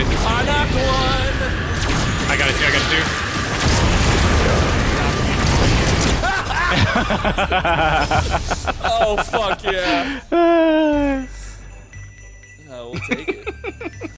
boys. I knocked one. I got it too. Oh fuck yeah. We'll take it.